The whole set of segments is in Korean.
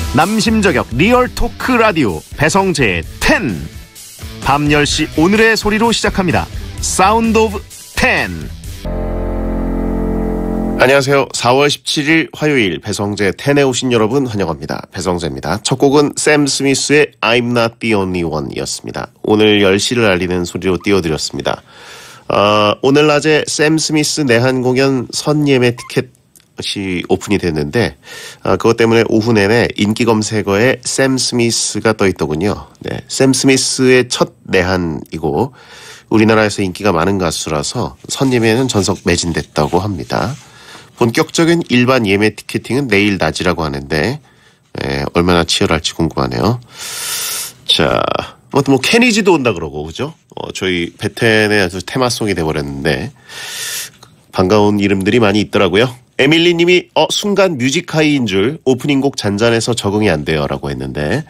남심저격 리얼토크 라디오 배성재의 10. 밤 10시 오늘의 소리로 시작합니다. 사운드 오브 10. 안녕하세요. 4월 17일 화요일 배성재 10에 오신 여러분 환영합니다. 배성재입니다. 첫 곡은 샘 스미스의 I'm Not The Only One 이었습니다. 오늘 10시를 알리는 소리로 띄워드렸습니다. 오늘 낮에 샘 스미스 내한 공연 선예매 티켓이 오픈이 됐는데 그것 때문에 오후 내내 인기 검색어에 샘 스미스가 떠있더군요. 네, 샘 스미스의 첫 내한이고 우리나라에서 인기가 많은 가수라서 선예매는 전석 매진됐다고 합니다. 본격적인 일반 예매 티켓팅은 내일 낮이라고 하는데 얼마나 치열할지 궁금하네요. 자, 뭐 케니지도 온다 그러고 그죠? 저희 베텐의 아주 테마송이 돼버렸는데 반가운 이름들이 많이 있더라고요. 에밀리 님이 순간 뮤직하이인 줄 오프닝곡 잔잔해서 적응이 안 돼요 라고 했는데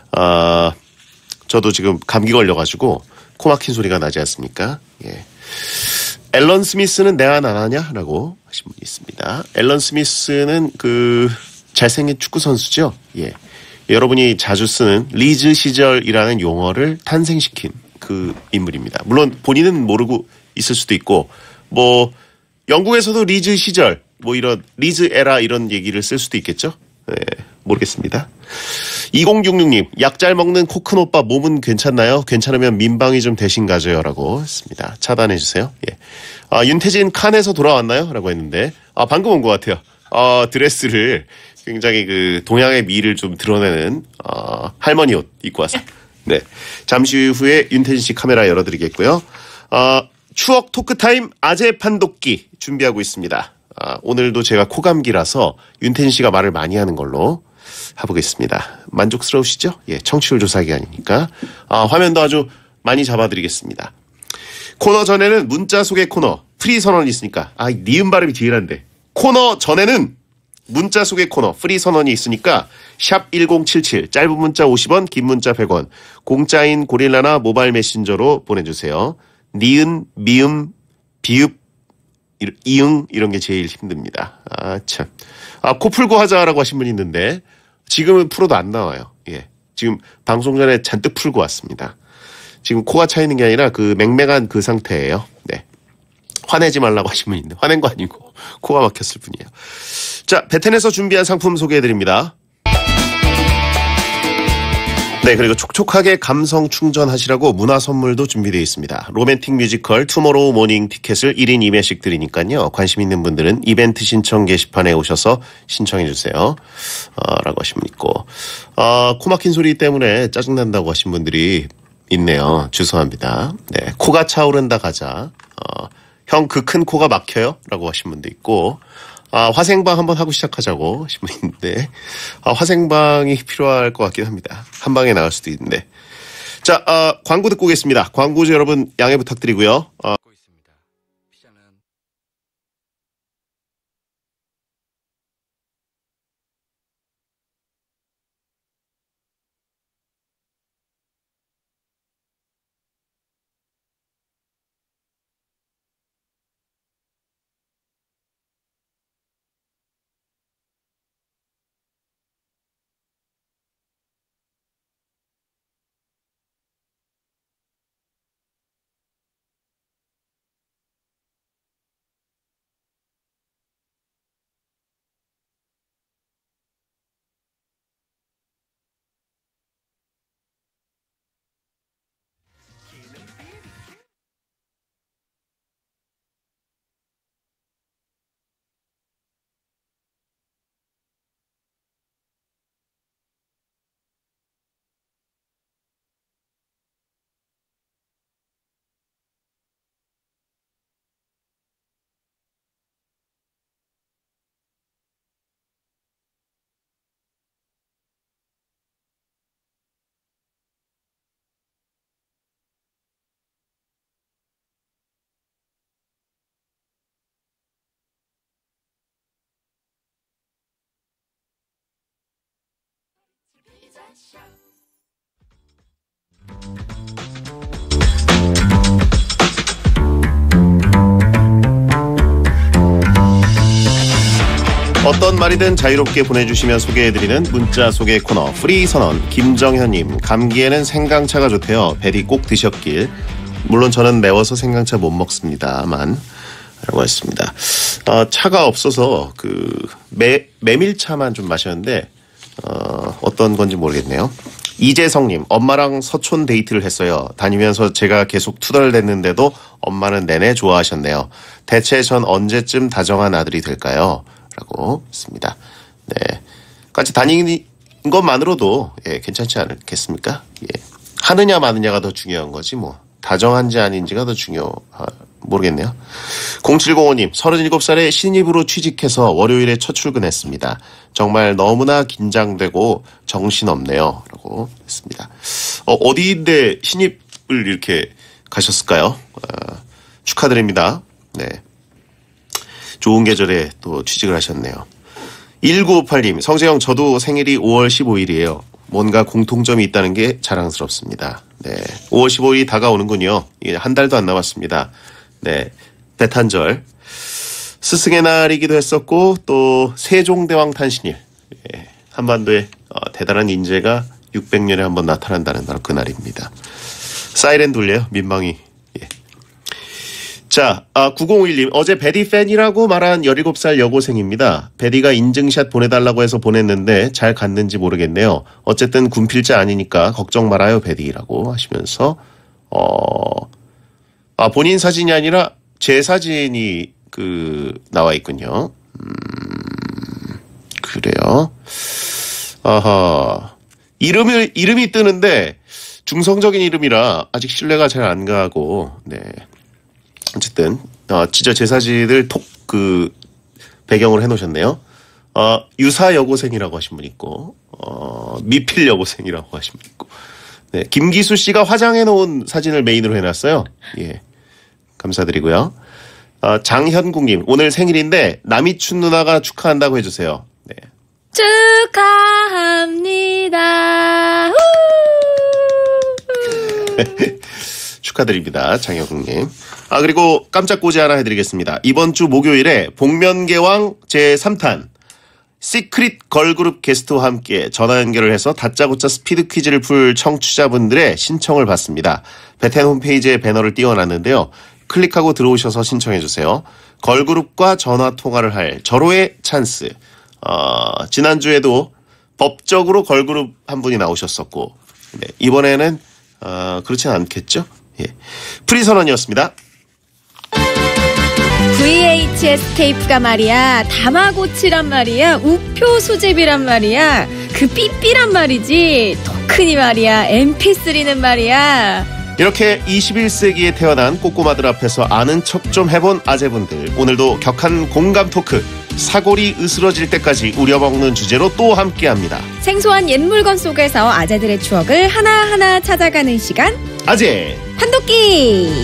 저도 지금 감기 걸려가지고 코 막힌 소리가 나지 않습니까? 예. 앨런 스미스는 내한 안 하냐? 라고 하신 분이 있습니다. 앨런 스미스는 그 잘생긴 축구 선수죠. 예. 여러분이 자주 쓰는 리즈 시절이라는 용어를 탄생시킨 그 인물입니다. 물론 본인은 모르고 있을 수도 있고 뭐 영국에서도 리즈 시절 뭐 이런 리즈 에라 이런 얘기를 쓸 수도 있겠죠. 네, 모르겠습니다. 2066님 약 잘 먹는 코큰 오빠 몸은 괜찮나요? 괜찮으면 민방위 좀 대신 가져요 라고 했습니다. 차단해 주세요. 예. 윤태진 칸에서 돌아왔나요? 라고 했는데 방금 온 것 같아요. 드레스를 굉장히 그 동양의 미를 좀 드러내는 할머니 옷 입고 왔어요. 네, 잠시 후에 윤태진 씨 카메라 열어드리겠고요. 추억 토크타임 아재 판독기 준비하고 있습니다. 오늘도 제가 코감기라서 윤태진 씨가 말을 많이 하는 걸로 해보겠습니다. 만족스러우시죠? 예, 청취율 조사 기간이니까 화면도 아주 많이 잡아드리겠습니다. 코너 전에는 문자 소개 코너 프리 선언이 있으니까 니은 발음이 뒤에란데 코너 전에는 문자 소개 코너 프리 선언이 있으니까 샵 1077 짧은 문자 50원 긴 문자 100원 공짜인 고릴라나 모바일 메신저로 보내주세요. 니은 미음 비읍 이응 이런 게 제일 힘듭니다. 참. 코 풀고 하자라고 하신 분이 있는데 지금은 풀어도 안 나와요. 예. 지금 방송 전에 잔뜩 풀고 왔습니다. 지금 코가 차이는 게 아니라 그 맹맹한 그 상태예요. 네. 화내지 말라고 하신 분이 있는데 화낸 거 아니고 코가 막혔을 뿐이에요. 자, 베텐에서 준비한 상품 소개해드립니다. 네, 그리고 촉촉하게 감성 충전하시라고 문화 선물도 준비되어 있습니다. 로맨틱 뮤지컬 투모로우 모닝 티켓을 1인 2매씩 드리니까요. 관심 있는 분들은 이벤트 신청 게시판에 오셔서 신청해 주세요. 라고 하신 분 있고 코 막힌 소리 때문에 짜증난다고 하신 분들이 있네요. 죄송합니다. 네, 코가 차오른다 가자. 형 그 큰 코가 막혀요? 라고 하신 분도 있고 화생방 한번 하고 시작하자고 하신 분이 있는데 화생방이 필요할 것 같긴 합니다. 한 방에 나갈 수도 있는데. 자, 광고 듣고 오겠습니다. 광고주 여러분 양해 부탁드리고요. 어떤 말이든 자유롭게 보내주시면 소개해드리는 문자 소개 코너 프리선언. 김정현님, 감기에는 생강차가 좋대요. 베리 꼭 드셨길. 물론 저는 매워서 생강차 못 먹습니다만 라고 했습니다. 차가 없어서 메밀차만 좀 마셨는데 어떤 건지 모르겠네요. 이재성님, 엄마랑 서촌 데이트를 했어요. 다니면서 제가 계속 투덜댔는데도 엄마는 내내 좋아하셨네요. 대체 전 언제쯤 다정한 아들이 될까요? 라고 했습니다. 네, 같이 다니는 것만으로도 괜찮지 않겠습니까? 하느냐 마느냐가 더 중요한 거지 뭐 다정한지 아닌지가 더 모르겠네요. 0705님, 37살에 신입으로 취직해서 월요일에 첫 출근했습니다. 정말 너무나 긴장되고 정신없네요. 라고 했습니다. 어디인데 신입을 이렇게 가셨을까요? 축하드립니다. 네. 좋은 계절에 또 취직을 하셨네요. 1958님, 성재형 저도 생일이 5월 15일이에요. 뭔가 공통점이 있다는 게 자랑스럽습니다. 네, 5월 15일이 다가오는군요. 한 달도 안 남았습니다. 네, 배탄절. 스승의 날이기도 했었고 또 세종대왕 탄신일. 한반도에 대단한 인재가 600년에 한번 나타난다는 바로 그날입니다. 사이렌 돌려요. 민망히. 자, 9051님, 어제 베디 팬이라고 말한 17살 여고생입니다. 베디가 인증샷 보내달라고 해서 보냈는데 잘 갔는지 모르겠네요. 어쨌든 군필자 아니니까 걱정 말아요, 베디라고 하시면서 본인 사진이 아니라 제 사진이 나와 있군요. 그래요. 아하. 이름이 뜨는데 중성적인 이름이라 아직 신뢰가 잘 안 가고, 네. 어쨌든, 진짜 제 사진을 배경으로 해놓으셨네요. 유사 여고생이라고 하신 분 있고, 미필 여고생이라고 하신 분 있고. 네. 김기수 씨가 화장해놓은 사진을 메인으로 해놨어요. 예. 감사드리고요. 장현국님, 오늘 생일인데, 남이춘 누나가 축하한다고 해주세요. 네. 축하합니다. 축하드립니다. 장혁국님. 그리고 깜짝 고지 하나 해드리겠습니다. 이번 주 목요일에 복면개왕 제3탄 시크릿 걸그룹 게스트와 함께 전화 연결을 해서 다짜고짜 스피드 퀴즈를 풀 청취자분들의 신청을 받습니다. 베텐 홈페이지에 배너를 띄워놨는데요. 클릭하고 들어오셔서 신청해주세요. 걸그룹과 전화 통화를 할 절호의 찬스. 지난주에도 법적으로 걸그룹 한 분이 나오셨었고, 네, 이번에는 그렇진 않겠죠? 예. 프리선언이었습니다. VHS 테이프가 말이야, 다마고치란 말이야, 우표 수집이란 말이야, 그 삐삐란 말이지, 토큰이 말이야, MP3는 말이야. 이렇게 21세기에 태어난 꼬꼬마들 앞에서 아는 척 좀 해본 아재분들, 오늘도 격한 공감 토크, 사골이 으스러질 때까지 우려먹는 주제로 또 함께합니다. 생소한 옛 물건 속에서 아재들의 추억을 하나하나 찾아가는 시간, 아재 판독기.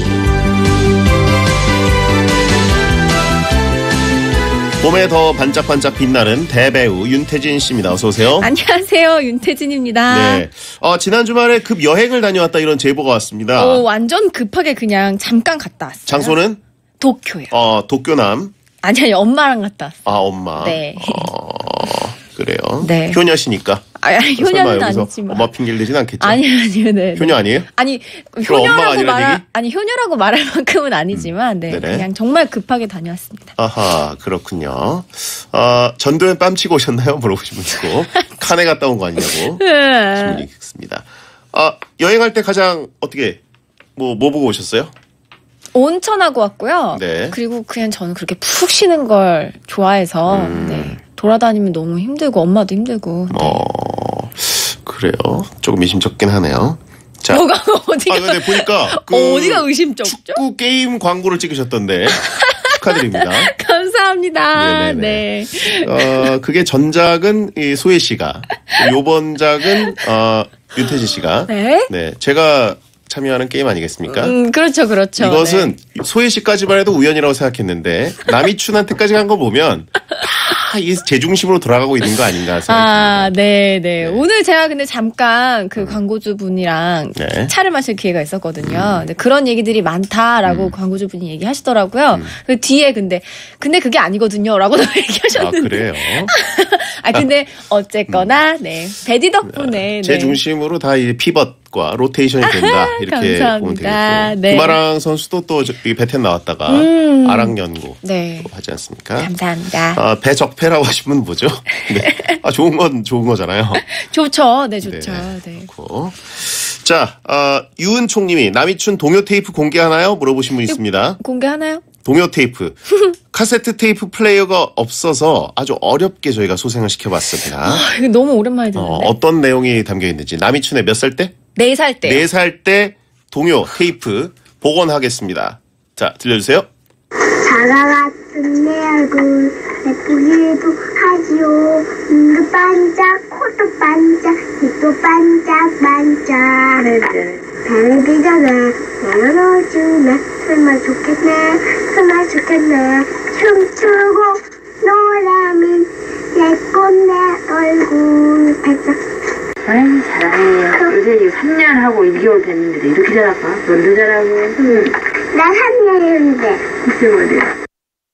봄에 더 반짝반짝 빛나는 대배우 윤태진 씨입니다. 어서 오세요. 안녕하세요, 윤태진입니다. 네. 지난 주말에 급 여행을 다녀왔다 이런 제보가 왔습니다. 완전 급하게 그냥 잠깐 갔다 왔어요. 장소는? 도쿄요. 도쿄남. 아니, 엄마랑 갔다 왔어요. 엄마. 네. 그래요. 네. 효녀시니까. 효녀는 아니지만. 엄마 핑계를 대진 않겠죠? 아니요, 네. 효녀 아니에요? 아니, 효녀라고 말할 만큼은 아니지만, 네. 그냥 정말 급하게 다녀왔습니다. 아하, 그렇군요. 전도연 뺨치고 오셨나요? 물어보시면 있고. 칸에 갔다 온 거 아니냐고. 질문이 있습니다. 여행할 때 가장 뭐 보고 오셨어요? 온천하고 왔고요. 네. 그리고 그냥 저는 그렇게 푹 쉬는 걸 좋아해서, 네. 돌아다니면 너무 힘들고, 엄마도 힘들고. 네. 그래요. 조금 의심쩍긴 하네요. 자. 뭐가, 어디가. 근데 보니까. 어디가 의심쩍죠? 축구 게임 광고를 찍으셨던데. 축하드립니다. 감사합니다. 네네. 네. 그게 전작은 소혜 씨가, 요번작은, 윤태진 씨가. 네. 네. 제가 참여하는 게임 아니겠습니까? 그렇죠. 이것은 소혜 씨까지만 해도 우연이라고 생각했는데 남이춘한테까지 간 거 보면 다 이 제중심으로 돌아가고 있는 거 아닌가 생각합니다. 네. 오늘 제가 근데 잠깐 그 광고주분이랑 네. 차를 마실 기회가 있었거든요. 근데 그런 얘기들이 많다라고 광고주분이 얘기하시더라고요. 그 뒤에 근데 그게 아니거든요라고 얘기하셨는데. 아, 그래요? 근데 어쨌거나 베디 덕분에 제중심으로 다 이 피벗과 로테이션이 된다. 이렇게 감사합니다. 보면 되겠고. 네. 구마랑 선수도 또 배텐 나왔다가 아랑연고 네. 또 하지 않습니까? 감사합니다. 배적패라고 하시면 뭐죠? 네. 좋은 건 좋은 거잖아요. 좋죠. 네, 좋죠. 네. 그렇고. 자, 유은총님이 남이춘 동요 테이프 공개하나요? 물어보신 분 있습니다. 공개하나요? 동요 테이프. 카세트 테이프 플레이어가 없어서 아주 어렵게 저희가 소생을 시켜봤습니다. 이거 너무 오랜만에 듣는데. 어떤 내용이 담겨 있는지. 남이춘의 몇 살 때? 4살 때. 4살 때 동요 테이프 복원하겠습니다. 자, 들려주세요. 자가 같은 내 얼굴 예쁘기도 하지요. 눈도 반짝 코도 반짝 입도 반짝반짝 배를 비전에 내려놓으면 정말 좋겠네 춤추고 노래하면 예쁜 내 얼굴 반짝. 아이 잘하네요. 요새 3년 하고 2개월 됐는데 이렇게 잘할까? 넌도 잘하고. 나 3년인데 글쎄 말이야.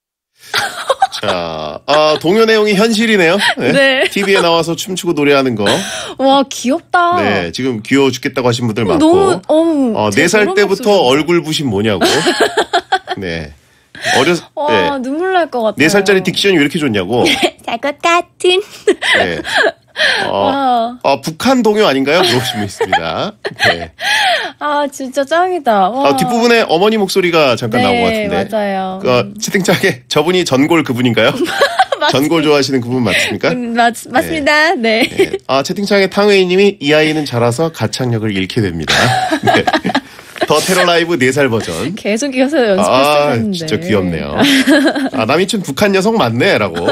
자, 동요 내용이 현실이네요. 네. TV에 나와서 춤추고 노래하는 거. 와, 귀엽다. 네, 지금 귀여워 죽겠다고 하신 분들 많고. 너무 4살 때부터 얼굴 부심 뭐냐고. 네. 와, 눈물 날 것 같아요. 4살짜리 딕션이 왜 이렇게 좋냐고. 잘 것 같은. 네. 북한 동요 아닌가요? 물어보신 분 있습니다. 네. 진짜 짱이다. 와. 뒷부분에 어머니 목소리가 잠깐 나온 것 같은데. 네, 맞아요. 채팅창에 저분이 전골 그분인가요? 전골 좋아하시는 그분 맞습니까? 맞습니다. 네. 네. 채팅창에 탕웨이님이 이 아이는 자라서 가창력을 잃게 됩니다. 네. 더 테러 라이브 4살 버전. 계속 이어서 연습했어야 했는데. 진짜 귀엽네요. 남이춘 북한 여성 맞네라고.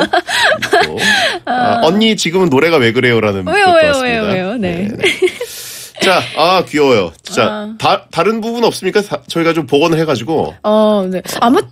언니 지금은 노래가 왜 그래요라는 왜요? 네. 자, 귀여워요. 진짜 다른 부분 없습니까? 저희가 좀 복원을 해가지고. 네. 아무.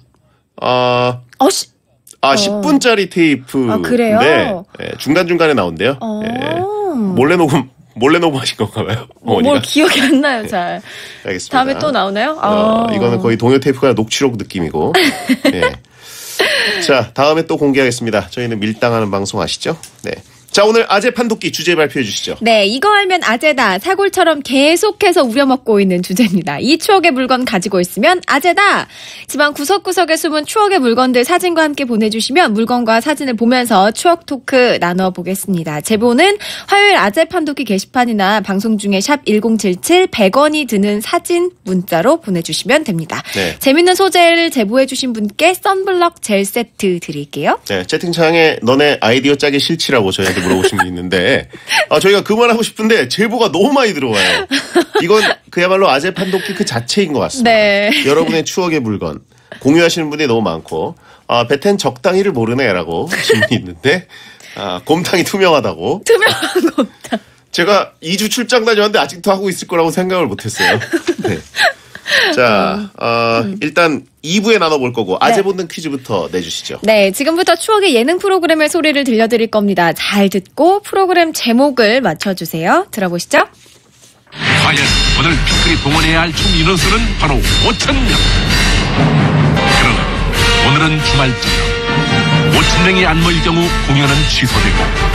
10분짜리 테이프. 그래요? 네, 중간중간에 나온대요. 네. 몰래 녹음하신 건가 봐요. 어머니가. 뭘 기억이 안 나요, 잘. 알겠습니다. 다음에 또 나오나요? 이거는 거의 동요 테이프가 녹취록 느낌이고. 네. 자, 다음에 또 공개하겠습니다. 저희는 밀당하는 방송 아시죠? 네. 자, 오늘 아재 판독기 주제 발표해 주시죠. 네, 이거 알면 아재다. 사골처럼 계속해서 우려먹고 있는 주제입니다. 이 추억의 물건 가지고 있으면 아재다. 집안 구석구석에 숨은 추억의 물건들 사진과 함께 보내주시면 물건과 사진을 보면서 추억 토크 나눠보겠습니다. 제보는 화요일 아재 판독기 게시판이나 방송 중에 샵 1077 100원이 드는 사진 문자로 보내주시면 됩니다. 네. 재밌는 소재를 제보해주신 분께 썬블럭 젤 세트 드릴게요. 네, 채팅창에 너네 아이디어 짜기 싫지라고 저희한테 물어보신 분 있는데 저희가 그만하고 싶은데 제보가 너무 많이 들어와요. 이건 그야말로 아재 판독기 그 자체인 것 같습니다. 네. 여러분의 추억의 물건 공유하시는 분이 너무 많고 배텐 적당히를 모르네라고 하신 분이 있는데 곰탕이 투명하다고. 투명한 곰탕. 제가 2주 출장 다녔는데 아직도 하고 있을 거라고 생각을 못했어요. 네. 자, 일단 2부에 나눠볼 거고 아재 본능 퀴즈부터 내주시죠. 네, 지금부터 추억의 예능 프로그램의 소리를 들려드릴 겁니다. 잘 듣고 프로그램 제목을 맞춰주세요. 들어보시죠. 과연 오늘 핑클이 동원해야 할 총 인원수는 바로 5,000명. 그러나 오늘은 주말 저녁 5,000명이 안 모일 경우 공연은 취소되고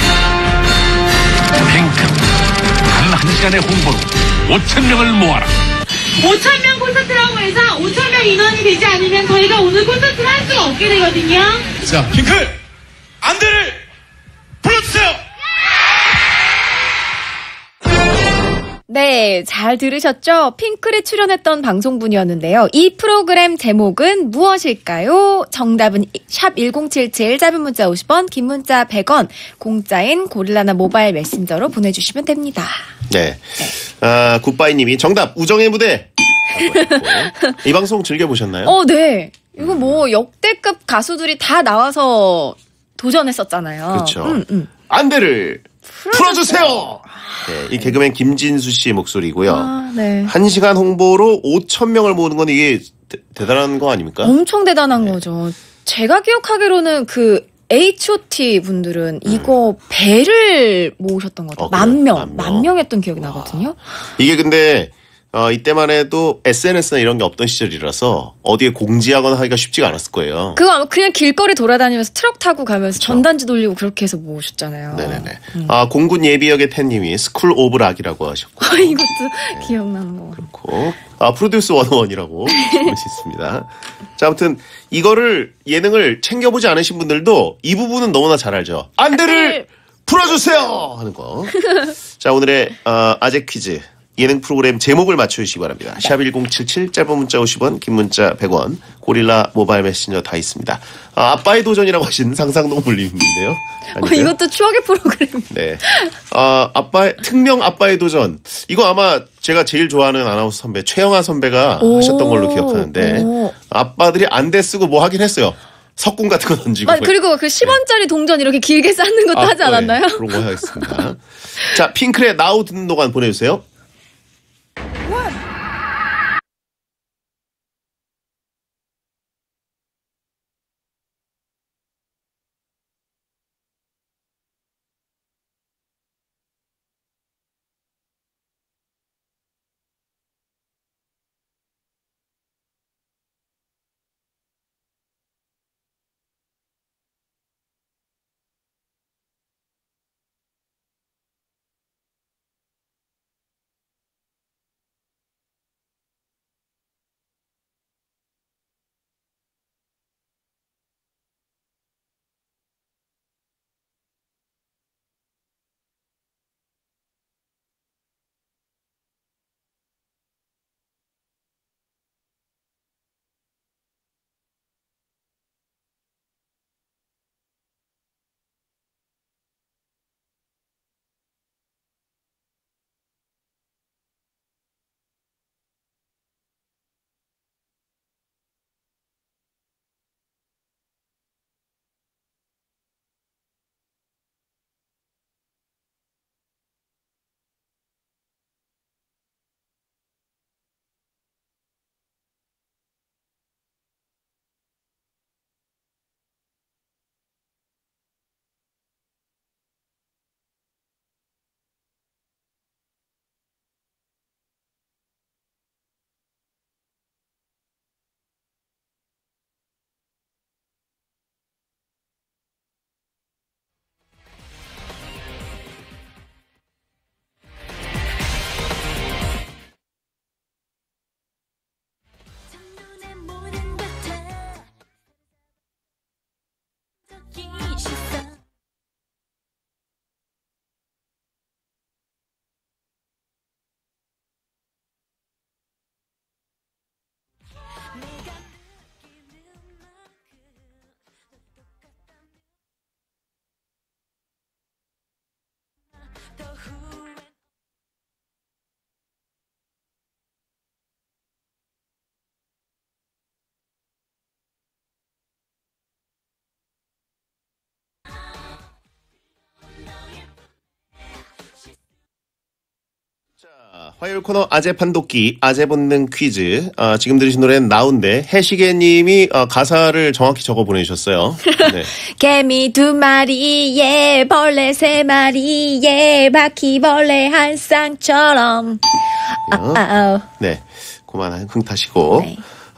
핑클 단 1시간의 홍보로 5,000명을 모아라. 5,000명 콘서트라고 해서 5,000명 인원이 되지 않으면 저희가 오늘 콘서트를 할 수가 없게 되거든요. 자, 핑클 안대를 불러주세요. 네, 잘 들으셨죠? 핑클에 출연했던 방송분이었는데요. 이 프로그램 제목은 무엇일까요? 정답은 샵 1077, 짧은 문자 50원, 긴 문자 100원, 공짜인 고릴라나 모바일 메신저로 보내주시면 됩니다. 네. 굿바이님이 정답 우정의 무대. 이 방송 즐겨보셨나요? 네. 이거 뭐 역대급 가수들이 다 나와서 도전했었잖아요. 그렇죠. 안대를 풀어주세요. 네, 이 개그맨 김진수 씨의 목소리고요. 네. 1시간 홍보로 5,000명을 모으는 건 이게 대단한 거 아닙니까? 엄청 대단한 거죠. 제가 기억하기로는 그 H.O.T 분들은 이거 배를 모으셨던 것 같아요. 그래요? 만 명 했던 기억이 나거든요. 이게 근데 이때만 해도 SNS나 이런 게 없던 시절이라서 어디에 공지하거나 하기가 쉽지가 않았을 거예요. 그거 아마 그냥 길거리 돌아다니면서 트럭 타고 가면서 전단지 돌리고 그렇게 해서 모으셨잖아요. 네네네. 공군 예비역의 텐님이 스쿨 오브 락이라고 하셨고. 이것도 기억나는 거. 그렇고. 프로듀스 101이라고 있습니다. 자, 아무튼 이거를 예능을 챙겨보지 않으신 분들도 이 부분은 너무나 잘 알죠. 안대를 풀어주세요 하는 거. 자, 오늘의 아재 퀴즈. 예능 프로그램 제목을 맞춰주시기 바랍니다. 샵1077 짧은 문자 50원 긴 문자 100원 고릴라 모바일 메신저 다 있습니다. 아빠의 도전이라고 하신 상상동물님인데요. 이것도 추억의 프로그램. 네. 특명 아빠의 도전. 이거 아마 제가 제일 좋아하는 아나운서 선배 최영아 선배가 하셨던 걸로 기억하는데 아빠들이 안대 쓰고 뭐 하긴 했어요. 석궁 같은 거 던지고. 그리고 그 10원짜리 동전 이렇게 길게 쌓는 것도 하지 않았나요? 네, 그런 거 하겠습니다. 자, 핑클의 나우 듣는 동안 보내주세요. 화요일 코너 아재 판독기 아재 본능 퀴즈. 지금 들으신 노래는 나운데 해시계님이 가사를 정확히 적어 보내주셨어요. 네. 개미 2마리 예 벌레 3마리 예 바퀴벌레 한 쌍처럼. 네, 그만 흥타시고. 네.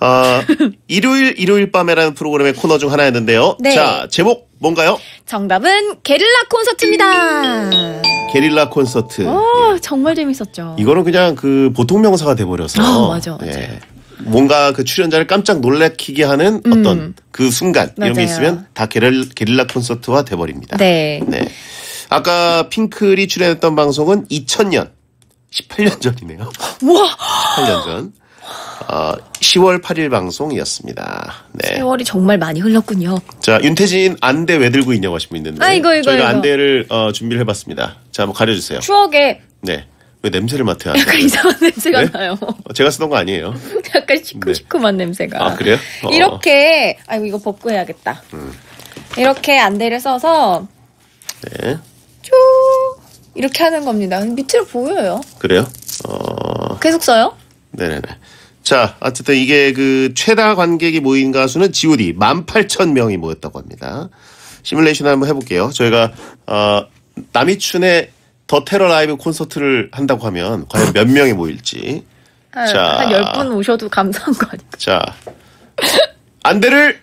일요일 밤에라는 프로그램의 코너 중 하나였는데요. 네. 자, 제목 뭔가요? 정답은 게릴라 콘서트입니다. 게릴라 콘서트. 정말 재밌었죠. 이거는 그냥 그 보통 명사가 돼버려서. 맞아. 예. 뭔가 그 출연자를 깜짝 놀래키게 하는 어떤 그 순간 이런 게 맞아요. 있으면 다 게릴라 콘서트화 돼버립니다. 네. 아까 핑클이 출연했던 방송은 2000년 18년 전이네요. 우와. 18년 전. 10월 8일 방송이었습니다. 네. 세월이 정말 많이 흘렀군요. 자, 윤태진 안대 왜 들고 있냐고 하신 분 있는데. 이거. 저희가 안대를 준비를 해봤습니다. 자, 한번 가려주세요. 추억에 네. 왜 냄새를 맡아야 약간 이상한 냄새가 네? 나요. 제가 쓰던 거 아니에요. 약간 시큼시큼한 냄새가. 그래요? 이렇게 이거 벗고 해야겠다. 이렇게 안대를 써서 네. 쭉 이렇게 하는 겁니다. 밑으로 보여요. 그래요? 계속 써요? 네네네. 자, 어쨌든 이게 그 최다 관객이 모인 가수는 G.O.D. 18,000명이 모였다고 합니다. 시뮬레이션 한번 해볼게요. 저희가 남이춘의 더 테러 라이브 콘서트를 한다고 하면 과연 몇 명이 모일지. 한 자, 10분 오셔도 감사한 거 아닐까? 자, 안대를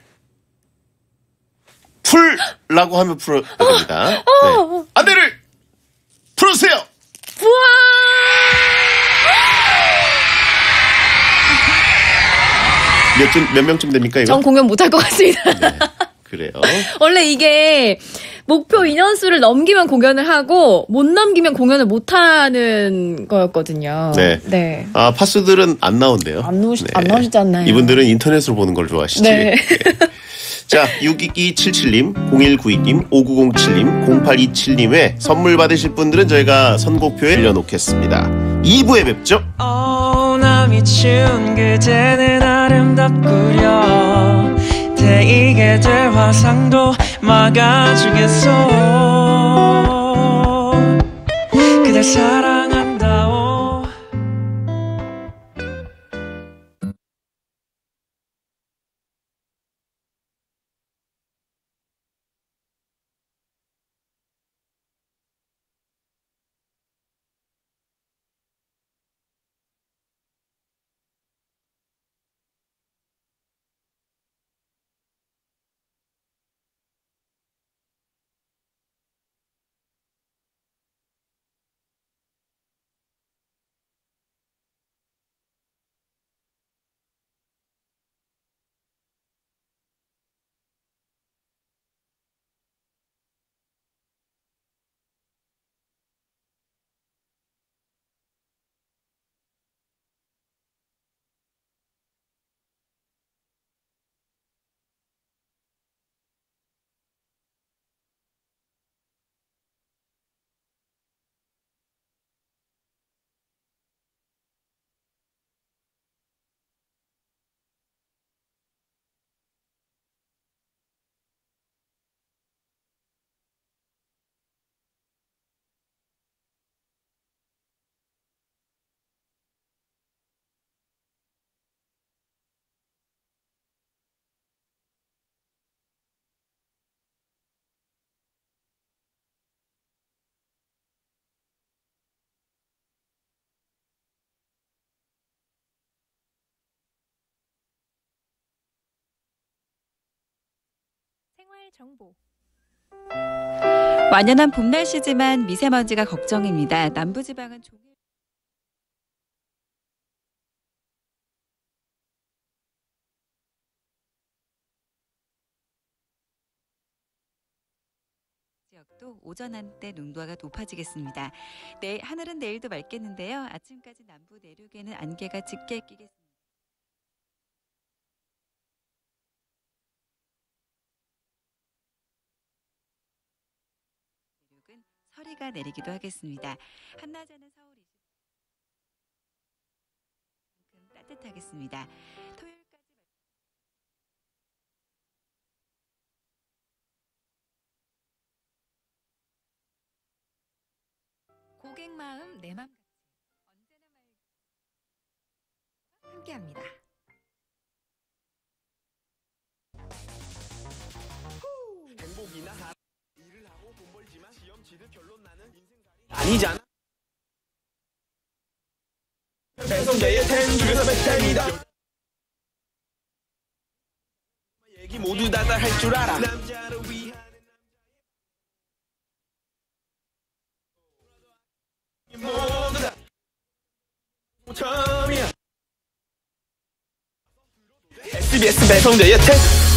풀라고 하면 풀어야 됩니다. 네. 안대를 풀으세요. 우와! 몇 명쯤 됩니까, 이거? 전 공연 못할 것 같습니다. 네, 그래요. 원래 이게 목표 인원수를 넘기면 공연을 하고 못 넘기면 공연을 못 하는 거였거든요. 네. 네. 아, 파수들은 안 나온대요. 안 나오시잖아요. 이분들은 인터넷으로 보는 걸 좋아하시지. 네. 자, 62277님, 0192님, 5907님, 0827님에 선물 받으실 분들은 저희가 선곡표에 올려놓겠습니다. 2부에 뵙죠. 나 미친 그대는 아름답구려 데이게 될 화상도 막아주겠어 그댈 사랑한다오 정보. 완연한 봄 날씨지만 미세먼지가 걱정입니다. 남부지방은 종일 지역도 오전 한때 농도가 높아지겠습니다. 하늘은 내일도 맑겠는데요. 아침까지 남부 내륙에는 안개가 짙게 끼겠습니다. 서리가 내리기도 하겠습니다. 한낮에는 서울 20도 따뜻하겠습니다. 토요일까지 고객 마음 내 맘 언제나 함께합니다. 행복이나 일을 하고 돈 벌지만 시험 치듯 결론 나는 인생살이 아니잖아. 배송자의 텐 중에서 백탈이다. 얘기 모두 다 할 줄 알아. 남자를 위한 모두 다 처음이야. SBS 배송자의 텐.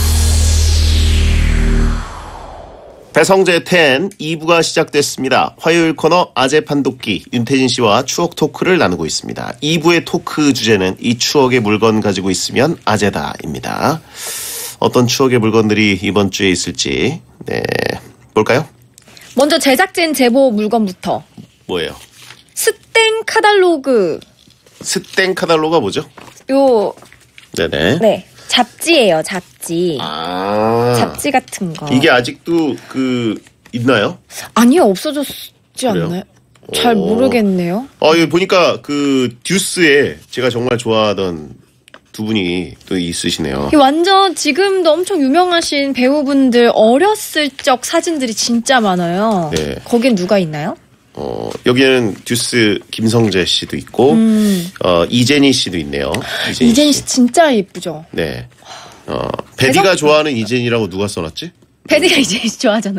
배성재 10 2부가 시작됐습니다. 화요일 코너 아재 판독기 윤태진 씨와 추억 토크를 나누고 있습니다. 2부의 토크 주제는 이 추억의 물건 가지고 있으면 아재다입니다. 어떤 추억의 물건들이 이번 주에 있을지 볼까요? 먼저 제작진 제보 물건부터. 뭐예요? 스땡 카탈로그. 스땡 카탈로그가 뭐죠? 네네. 네. 잡지예요, 잡지. 잡지 같은 거. 이게 아직도 있나요? 아니요, 없어졌지 않나요? 잘 모르겠네요. 여기 보니까 듀스에 제가 정말 좋아하던 두 분이 또 있으시네요. 이게 완전 지금도 엄청 유명하신 배우분들 어렸을 적 사진들이 진짜 많아요. 네. 거긴 누가 있나요? 여기에는 듀스 김성재 씨도 있고, 이재니 씨도 있네요. 이재니 씨 진짜 예쁘죠? 네. 베디가 좋아하는 이재니라고 누가 써놨지? 베디가 이재니 씨 좋아하잖아요.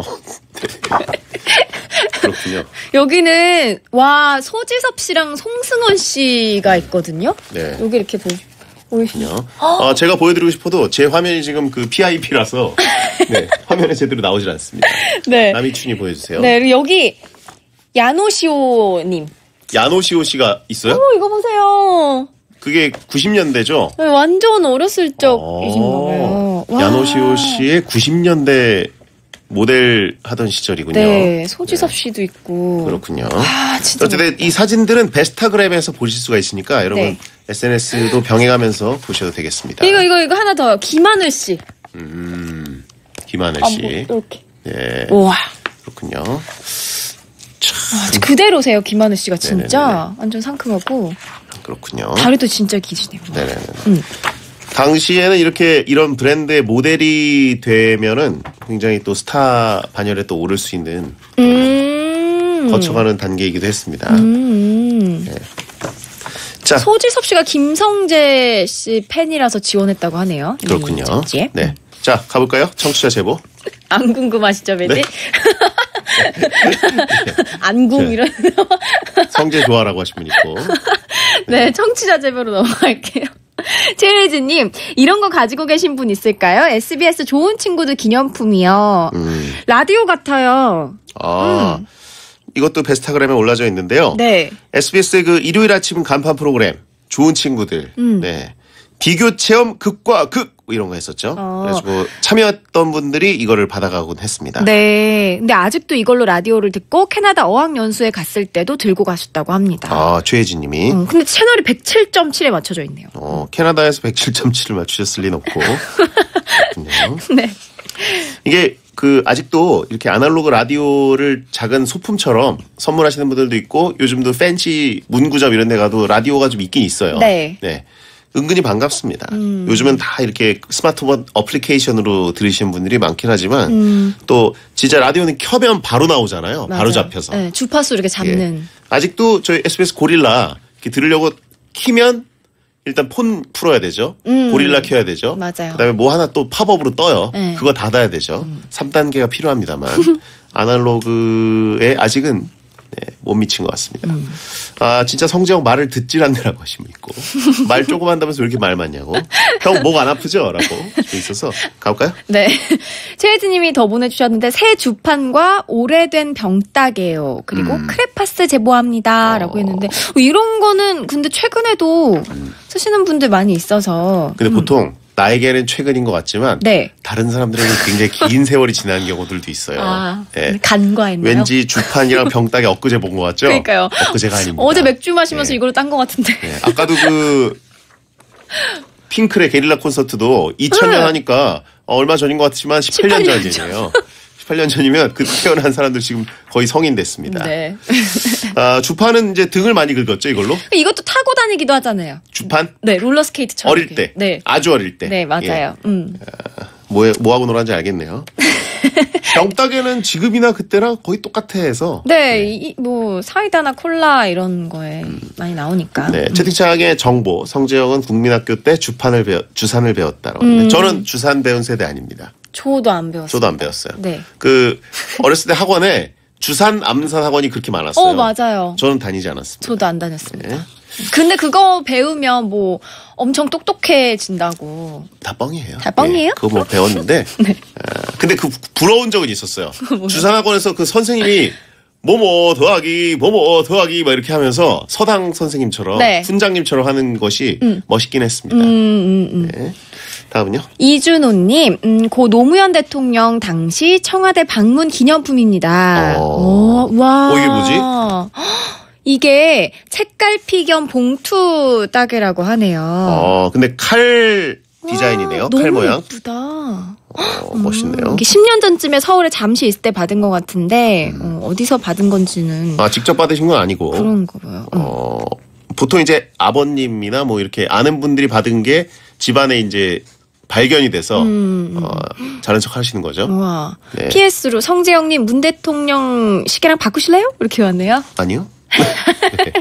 그렇군요. 여기는, 소지섭 씨랑 송승헌 씨가 있거든요? 네. 여기 이렇게 보이시나요? 제가 보여드리고 싶어도 제 화면이 지금 그 PIP라서, 네, 화면에 제대로 나오질 않습니다. 네. 남이춘이 보여주세요. 네, 그리고 여기, 야노시오님. 야노시오 씨가 있어요? 이거 보세요. 그게 90년대죠? 네, 완전 어렸을 적이신가 봐요. 야노시오 씨의 90년대 모델 하던 시절이군요. 네, 소지섭 씨도 있고. 그렇군요. 진짜. 어쨌든 이 사진들은 베스타그램에서 보실 수가 있으니까 여러분 네. SNS도 병행하면서 보셔도 되겠습니다. 이거 하나 더요. 김하늘 씨. 김하늘 씨. 이렇게. 네. 우와. 그렇군요. 그대로세요, 김하늘 씨가 진짜. 네네네. 완전 상큼하고. 그렇군요. 다리도 진짜 기시네요. 네네. 당시에는 이런 브랜드의 모델이 되면은 굉장히 또 스타 반열에 또 오를 수 있는 거쳐가는 단계이기도 했습니다. 네. 자, 소지섭 씨가 김성재 씨 팬이라서 지원했다고 하네요. 그렇군요. 잡지에. 네. 자, 가볼까요? 청취자 제보. 안 궁금하시죠, 베디? 네. 안궁 이런. 성재 좋아라고 하신 분 있고. 네, 청취자 제보로 넘어갈게요. 최혜진님, 이런 거 가지고 계신 분 있을까요? SBS 좋은 친구들 기념품이요. 라디오 같아요. 이것도 베스타그램에 올라져 있는데요. 네. SBS의 그 일요일 아침 간판 프로그램 좋은 친구들. 네. 비교 체험 극과 극 이런 거 했었죠. 그래가지고 참여했던 분들이 이거를 받아가곤 했습니다. 네. 근데 아직도 이걸로 라디오를 듣고 캐나다 어학연수에 갔을 때도 들고 가셨다고 합니다. 최혜진 님이. 근데 채널이 107.7에 맞춰져 있네요. 캐나다에서 107.7을 맞추셨을 리는 없고. 네. 이게 아직도 이렇게 아날로그 라디오를 작은 소품처럼 선물하시는 분들도 있고 요즘도 팬시 문구점 이런 데 가도 라디오가 좀 있긴 있어요. 네. 네. 은근히 반갑습니다. 요즘은 다 이렇게 스마트폰 어플리케이션으로 들으시는 분들이 많긴 하지만 또 진짜 라디오는 켜면 바로 나오잖아요. 맞아요. 바로 잡혀서. 네, 주파수 이렇게 잡는. 예. 아직도 저희 SBS 고릴라 이렇게 들으려고 키면 일단 폰 풀어야 되죠. 고릴라 켜야 되죠. 맞아요. 그다음에 뭐 하나 또 팝업으로 떠요. 네. 그거 닫아야 되죠. 3단계가 필요합니다만 아날로그에 아직은 못 미친 것 같습니다. 진짜 성재형 말을 듣질 않느라고 하신 분 있고 말 조금 한다면서 왜 이렇게 말 많냐고. 형 목 안 아프죠? 라고 있어서 가볼까요? 네. 최혜진님이 더 보내주셨는데 새 주판과 오래된 병따개요. 그리고 크레파스 제보합니다. 라고 했는데 이런 거는 근데 최근에도 쓰시는 분들 많이 있어서. 근데 보통 나에게는 최근인 것 같지만 네. 다른 사람들에게 굉장히 긴 세월이 지난 경우들도 있어요. 네. 간과했나요? 왠지 주판이랑 병따개 엊그제 본 것 같죠? 그러니까요. 엊그제가 아닙니다. 어제 맥주 마시면서 이걸 딴 것 같은데. 네. 아까도 핑클의 게릴라 콘서트도 2000년 하니까 얼마 전인 것 같지만 18년 전이에요. 18년 전이면 그때 태어난 사람들 지금 거의 성인 됐습니다. 네. 주판은 이제 등을 많이 긁었죠, 이걸로? 이것도 타고 다니기도 하잖아요. 주판? 네, 롤러스케이트처럼. 어릴 때. 네. 아주 어릴 때. 네, 맞아요. 뭐하고 놀았는지 알겠네요. 병따개는 지금이나 그때랑 거의 똑같아 해서. 네, 사이다나 콜라 이런 거에 많이 나오니까. 네, 채팅창에 정보. 성재형은 국민학교 때 주산을 배웠다라고 하는데 저는 주산 배운 세대 아닙니다. 저도 안 배웠어요. 저도 안 배웠어요. 네. 어렸을 때 학원에 주산, 암산 학원이 그렇게 많았어요. 맞아요. 저는 다니지 않았습니다. 저도 안 다녔습니다. 네. 근데 그거 배우면 엄청 똑똑해진다고. 다 뻥이에요. 다 뻥이에요? 그거 배웠는데. 네. 근데 부러운 적은 있었어요. 주산 학원에서 그 선생님이 뭐뭐 더하기 막 이렇게 하면서 서당 선생님처럼 네. 훈장님처럼 하는 것이 멋있긴 했습니다. 네. 다음은요? 이준호님, 고 노무현 대통령 당시 청와대 방문 기념품입니다. 와. 이게 뭐지? 이게 책갈피 겸 봉투 따개라고 하네요. 근데 칼 디자인이네요. 칼 모양. 너무 예쁘다. 멋있네요. 이게 10년 전쯤에 서울에 잠시 있을 때 받은 것 같은데 어디서 받은 건지는 직접 받으신 건 아니고. 그런 거 봐요. 보통 이제 아버님이나 뭐 이렇게 아는 분들이 받은 게 집안에 이제 발견이 돼서 자는 척 하시는 거죠. 우와. 네. PS로 성재영님 문 대통령 시계랑 바꾸실래요? 이렇게 왔네요. 아니요. 네.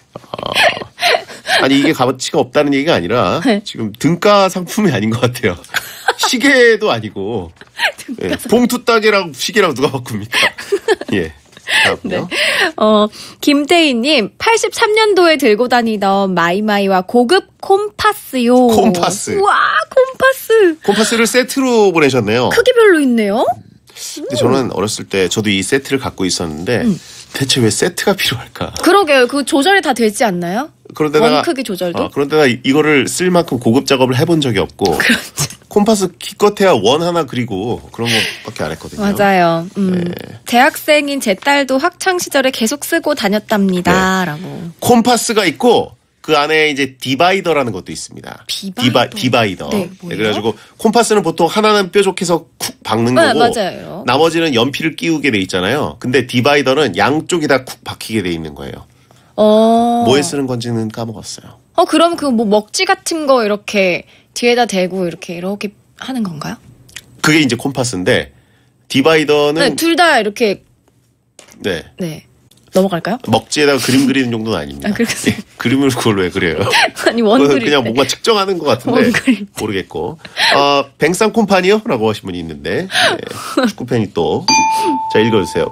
아니 이게 값어치가 없다는 얘기가 아니라 지금 등가 상품이 아닌 것 같아요. 시계도 아니고 예, 봉투 따개랑 시계랑 누가 바꿉니까? 예. 네. 김태희님 83년도에 들고 다니던 마이마이와 고급 콤파스요. 콤파스. 우와 콤파스. 콤파스를 세트로 보내셨네요. 크기별로 있네요. 근데 저는 어렸을 때 저도 이 세트를 갖고 있었는데 대체 왜 세트가 필요할까? 그러게요. 그 조절이 다 되지 않나요? 그런데다가 원 크기 조절도? 그런데다 이거를 쓸 만큼 고급 작업을 해본 적이 없고 그렇죠. 콤파스 기껏해야 원 하나 그리고 그런 것밖에 안 했거든요. 맞아요. 네. 대학생인 제 딸도 학창 시절에 계속 쓰고 다녔답니다라고. 네. 콤파스가 있고 그 안에 이제 디바이더라는 것도 있습니다. 디바이더. 네, 뭐예요? 그래가지고 콤파스는 보통 하나는 뾰족해서 쿡 박는 네, 거고 맞아요. 나머지는 연필을 끼우게 돼 있잖아요. 근데 디바이더는 양쪽이 다 쿡 박히게 돼 있는 거예요. 뭐에 쓰는 건지는 까먹었어요. 그럼 그 뭐 먹지 같은 거 이렇게 뒤에다 대고 이렇게 하는 건가요? 그게 이제 콤파스인데 디바이더는 네, 둘 다 이렇게 네. 넘어갈까요? 먹지에다가 그림 그리는 정도는 아닙니다. 그렇겠어요. 예, 그림을 그걸로 왜 그래요? 아니 원 그릴 그냥 때. 뭔가 측정하는 것 같은데 원 그릴 때. 모르겠고. 뱅상 콤파니요? 라고 하신 분이 있는데 네, 축구팬이 또 자 읽어주세요.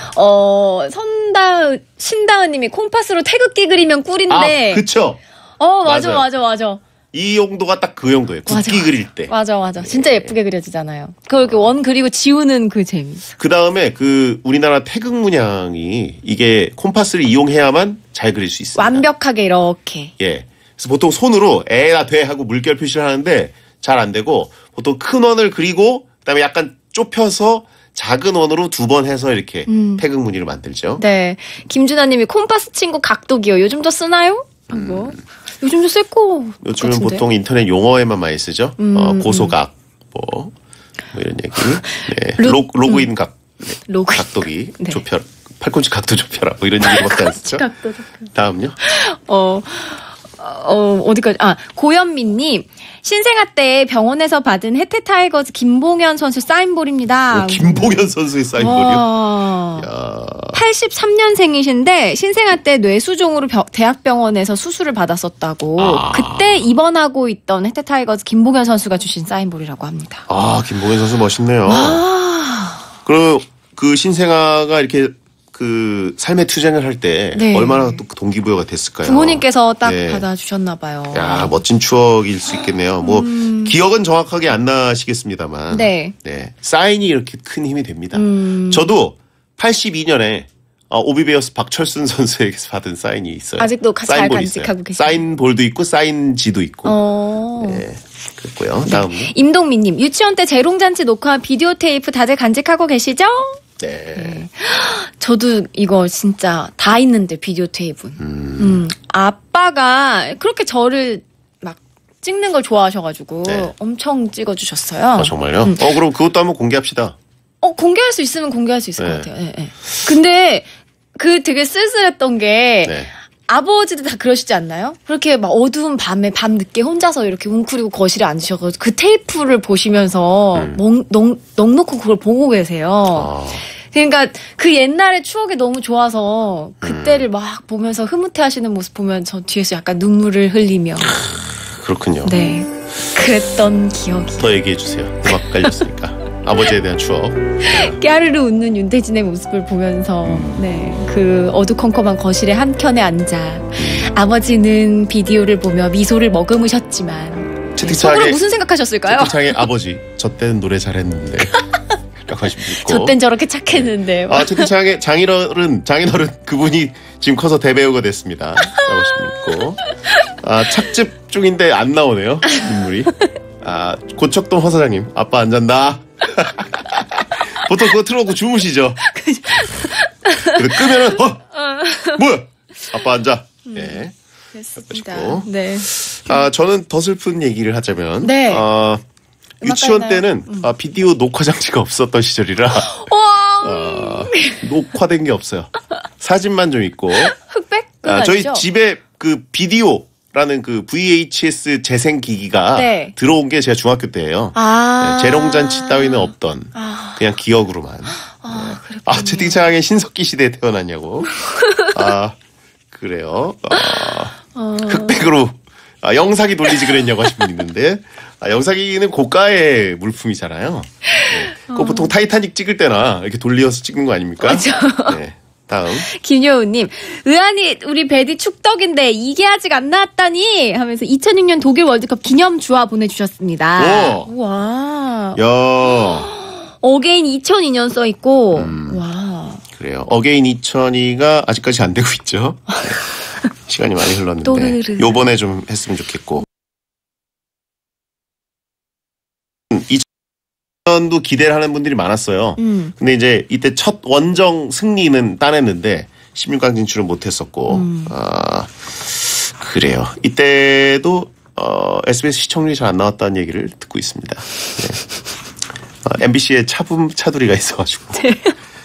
신다은님이 콤파스로 태극기 그리면 꿀인데. 그쵸. 맞아. 이 용도가 딱 그 용도예요. 국기 그릴 때. 맞아. 진짜 예쁘게 그려지잖아요. 그렇게 원 그리고 지우는 그 재미. 그 다음에 그 우리나라 태극 문양이 이게 콤파스를 이용해야만 잘 그릴 수 있습니다. 완벽하게 이렇게. 예. 그래서 보통 손으로 에나 돼 하고 물결 표시를 하는데 잘 안 되고 보통 큰 원을 그리고 그다음에 약간 좁혀서 작은 원으로 2번 해서 이렇게 태극 무늬를 만들죠. 네. 김준하님이 콤파스 친구 각도기요. 요즘도 쓰나요? 요즘도 쓸 거. 요즘은 같은데? 보통 인터넷 용어에만 많이 쓰죠. 고소각, 뭐 이런 얘기. 네. 로그인 각, 로그인. 각도기, 네. 좁혀라. 팔꿈치 각도 좁혀라. 뭐 이런 얘기밖에 안 쓰죠. 각도 좁혀라. 다음요. 어디까지? 고현미님. 신생아 때 병원에서 받은 혜태타이거즈 김봉현 선수 사인볼입니다. 김봉현 선수의 사인볼이요? 83년생이신데 신생아 때 뇌수종으로 대학병원에서 수술을 받았었다고. 그때 입원하고 있던 혜태타이거즈 김봉현 선수가 주신 사인볼이라고 합니다. 김봉현 선수 멋있네요. 그리고 그 신생아가 이렇게 그 삶의 투쟁을 할 때 네. 얼마나 또 동기부여가 됐을까요? 부모님께서 딱 네. 받아주셨나 봐요. 야, 멋진 추억일 수 있겠네요. 뭐 기억은 정확하게 안 나시겠습니다만 네. 사인이 이렇게 큰 힘이 됩니다. 저도 82년에 오비베어스 박철순 선수에게서 받은 사인이 있어요. 아직도 잘 사인볼이 간직하고 있어요. 계시죠? 사인볼도 있고 사인지도 있고. 네, 그랬고요. 다음. 임동민님, 유치원 때 재롱잔치 녹화한 비디오 테이프 다들 간직하고 계시죠? 네. 저도 이거 진짜 다 있는데 비디오 테이프. 아빠가 그렇게 저를 막 찍는 걸 좋아하셔가지고 엄청 찍어주셨어요. 정말요? 그럼 그것도 한번 공개합시다. 공개할 수 있으면 공개할 수 있을 것 같아요. 네. 근데 그 되게 쓸쓸했던 게 아버지도 다 그러시지 않나요? 그렇게 막 어두운 밤에 밤늦게 혼자서 이렇게 웅크리고 거실에 앉으셔가지고 그 테이프를 보시면서 넋놓고 그걸 보고 계세요. 그러니까 그 옛날의 추억이 너무 좋아서 그때를 막 보면서 흐뭇해하시는 모습 보면 저 뒤에서 약간 눈물을 흘리며. 그렇군요. 네, 그랬던 기억이. 더 얘기해 주세요. 음악 깔렸으니까. 아버지에 대한 추억. 깨르르 웃는 윤태진의 모습을 보면서 그 어두컴컴한 거실의 한켠에 앉아 아버지는 비디오를 보며 미소를 머금으셨지만 속으로 무슨 생각하셨을까요? 채팅창에 아버지 저 때는 노래 잘했는데 라고 하시면 있고 저 땐 저렇게 착했는데 채팅창에 장인어른 그분이 지금 커서 대배우가 됐습니다 라고 하시면 있고 착즙 중인데 안 나오네요 인물이. 고척동 허 사장님 아빠 안 잔다. 보통 그거 틀어놓고 주무시죠. 그래 끄면은 뭐야 아빠 앉아. 네. 그렇습니다. 네. 저는 더 슬픈 얘기를 하자면 유치원 때는 비디오 녹화 장치가 없었던 시절이라 녹화된 게 없어요. 사진만 좀 있고. 흑백? 저희 집에 그 비디오라는 그 VHS 재생 기기가 네. 들어온 게 제가 중학교 때예요. 아. 네, 재롱잔치 따위는 없던 그냥 기억으로만. 그렇군요. 채팅창에 신석기 시대에 태어났냐고. 그래요. 흑백으로 영사기 돌리지 그랬냐고 하신 분 있는데 영사기는 고가의 물품이잖아요. 네. 그 보통 타이타닉 찍을 때나 이렇게 돌려서 찍는 거 아닙니까? 그렇죠. 네. 다음. 김효우님, 의안이 우리 베디 축덕인데 이게 아직 안 나왔다니 하면서 2006년 독일 월드컵 기념 주화 보내주셨습니다. 우와. 야. 어게인 2002년 써 있고, 와. 그래요. 어게인 2002가 아직까지 안 되고 있죠. 네. 시간이 많이 흘렀는데 또르르. 요번에 좀 했으면 좋겠고 2000년도 기대를 하는 분들이 많았어요. 근데 이제 이때 첫 원정 승리는 따냈는데 16강 진출은 못했었고 그래요. 이때도 SBS 시청률이 잘 안 나왔다는 얘기를 듣고 있습니다. 네. MBC에 차두리가 있어가지고 네.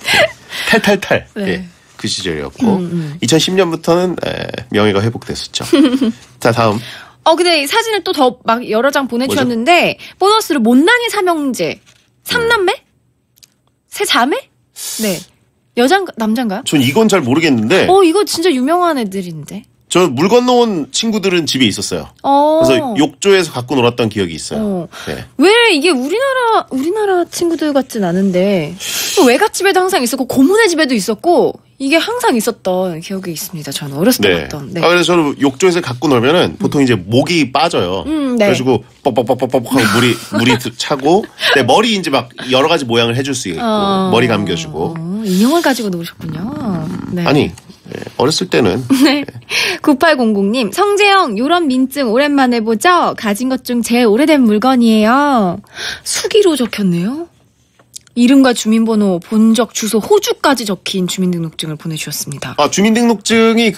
탈탈탈. 네. 네. 그 시절이었고 2010년부터는 명예가 회복됐었죠. 자 다음. 근데 이 사진을 또 더 막 여러 장 보내주셨는데 보너스로 못난이 삼형제 3남매? 세 자매? 네. 여잔가 남잔가요? 전 이건 잘 모르겠는데. 이거 진짜 유명한 애들인데. 저 물 건너온 친구들은 집에 있었어요. 그래서 욕조에서 갖고 놀았던 기억이 있어요. 네. 왜 이게 우리나라 친구들 같진 않은데 외갓집에도 항상 있었고 고모네 집에도 있었고 이게 항상 있었던 기억이 있습니다. 저는 어렸을 때 봤던. 네. 그래서 저는 욕조에서 갖고 놀면은 보통 이제 목이 빠져요. 네. 그래가지고 뻑뻑뻑뻑뻑 하고 물이 차고 내 머리 이제 막 여러 가지 모양을 해줄 수 있고 머리 감겨주고. 인형을 가지고 놀으셨군요. 네. 아니 어렸을 때는. 네. 9800님 성재형 요런 민증 오랜만에 보죠. 가진 것 중 제일 오래된 물건이에요. 수기로 적혔네요. 이름과 주민번호, 본적, 주소, 호주까지 적힌 주민등록증을 보내주셨습니다. 주민등록증이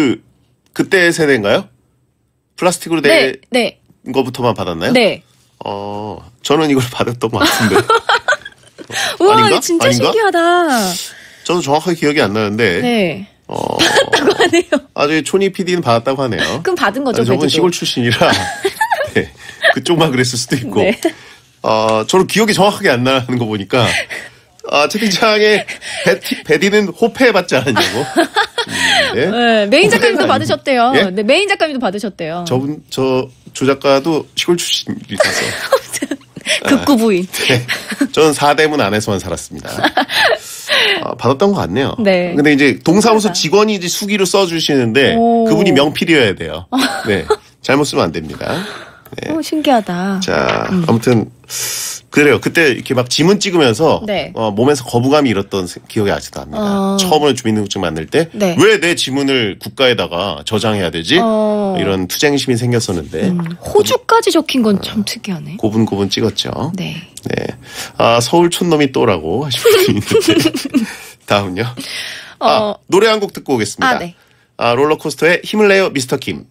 그때 세대인가요? 플라스틱으로 된 네. 거부터만 받았나요? 네. 저는 이걸 받았던 것 같은데. 우와, 아닌가? 진짜 아닌가? 신기하다. 저는 정확하게 기억이 안 나는데. 네. 받았다고 하네요. 아주 초니 PD는 받았다고 하네요. 그럼 받은 거죠, 저분 그래도. 시골 출신이라 네, 그쪽만 그랬을 수도 있고. 네. 저는 기억이 정확하게 안 나는 거 보니까 채팅창에 베디는 호패 받지 않았냐고. 네, 메인 작가님도 받으셨대요. 예? 네, 메인 작가님도 받으셨대요. 조 작가도 시골 출신이라서. 극구 부인. 네, 저는 사대문 안에서만 살았습니다. 받았던 것 같네요. 네. 근데 이제 동사무소 직원이 이제 수기로 써주시는데 그분이 명필이어야 돼요. 네. 잘못 쓰면 안 됩니다. 네. 신기하다. 자, 아무튼 그래요. 그때 이렇게 막 지문 찍으면서 네. 몸에서 거부감이 일었던 기억이 아직도 납니다. 처음으로 주민등록증 만들 때 왜 내 지문을 국가에다가 저장해야 되지? 이런 투쟁심이 생겼었는데 호주까지 적힌 건 참 특이하네. 고분고분 찍었죠. 네. 네. 서울 촌놈이 또라고 하신 분이 있는데 다음요. 노래 한 곡 듣고 오겠습니다. 네. 롤러코스터의 힘을 내요 미스터 킴.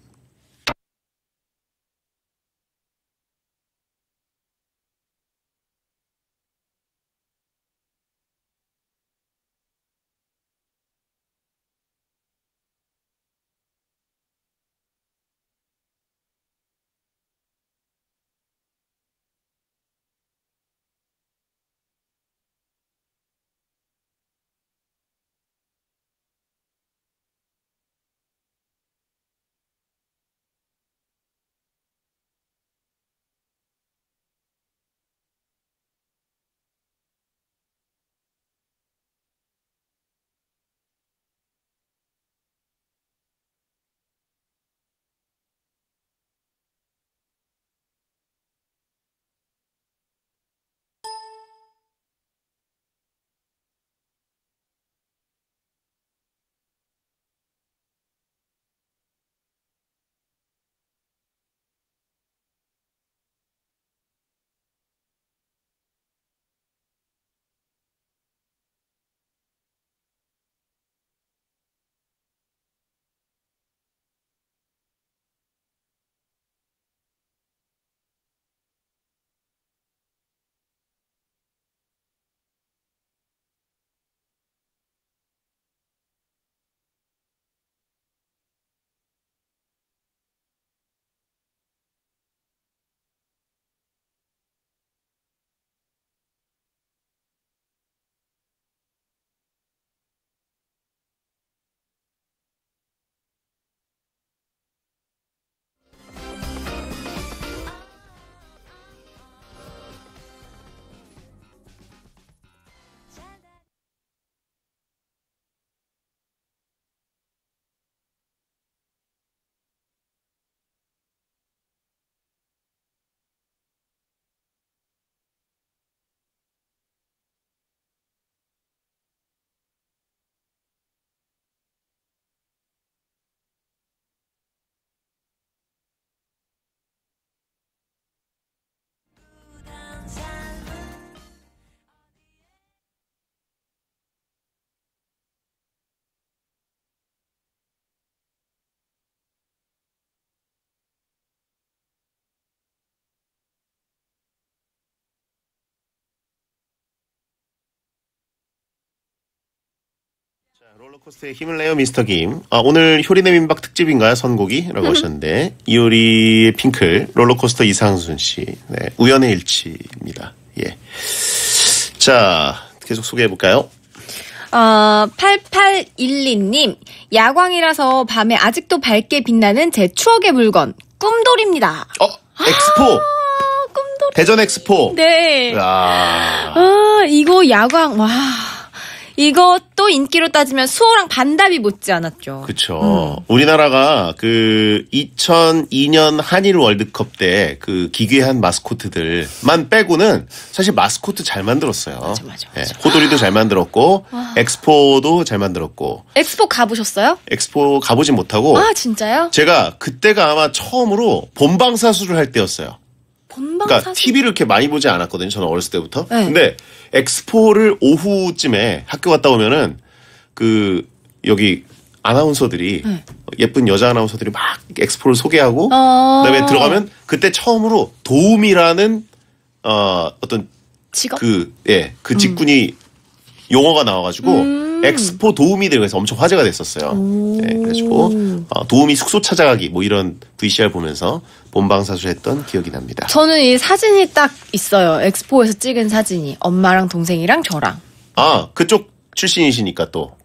롤러코스터에 힘을 내요 미스터 김. 오늘 효리네 민박 특집인가요? 선곡이? 라고 하셨는데 이효리의 핑클, 롤러코스터 이상순 씨. 네, 우연의 일치입니다. 예. 자, 계속 소개해볼까요? 8812님, 야광이라서 밤에 아직도 밝게 빛나는 제 추억의 물건, 꿈돌입니다. 엑스포! 꿈돌이. 대전 엑스포! 네. 야. 이거 야광, 와. 이것도 인기로 따지면 수호랑 반다비 못지 않았죠. 그쵸. 우리나라가 그 2002년 한일 월드컵 때 그 기괴한 마스코트들만 빼고는 사실 마스코트 잘 만들었어요. 맞아. 예, 호돌이도 잘 만들었고, 엑스포도 잘 만들었고. 엑스포 가보셨어요? 엑스포 가보진 못하고. 진짜요? 제가 그때가 아마 처음으로 본방사수를 할 때였어요. 그러니까 TV를 이렇게 많이 보지 않았거든요. 저는 어렸을 때부터. 네. 근데 엑스포를 오후쯤에 학교 갔다 오면은 그 여기 아나운서들이 예쁜 여자 아나운서들이 막 엑스포를 소개하고 그다음에 들어가면 그때 처음으로 도움이라는 어떤 직업? 그 직군이 용어가 나와가지고 엑스포 도우미 대회에서 엄청 화제가 됐었어요. 네, 그래가지고 도우미 숙소 찾아가기 뭐 이런 VCR 보면서 본방사수했던 기억이 납니다. 저는 이 사진이 딱 있어요. 엑스포에서 찍은 사진이 엄마랑 동생이랑 저랑. 그쪽 출신이시니까 또